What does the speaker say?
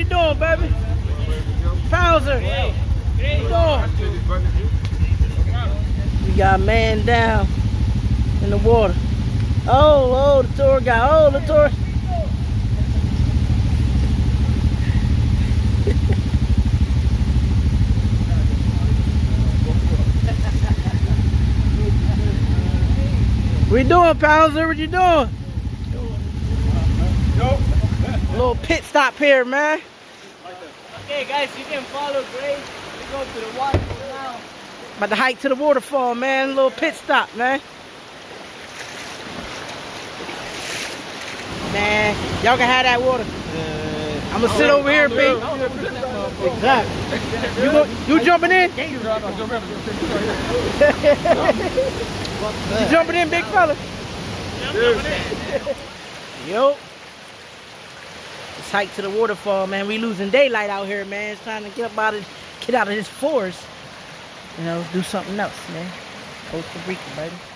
you doing, baby? Bowser. What you doing? We got a man down in the water. Oh, the tour guy. Oh, the tour. What you doing, Bowser? What you doing? Little pit stop here, man. Okay, guys, you can follow Grace. We go to the waterfall now. About to hike to the waterfall, man. Little pit stop, man. Man, y'all can have that water. I'm gonna sit over here, big. Exactly. You jumping in? You jumping in, big fella? Yo. Let's hike to the waterfall, man. We losing daylight out here, man. It's time to get out of this forest. You know, do something else, man. Costa Rica, baby.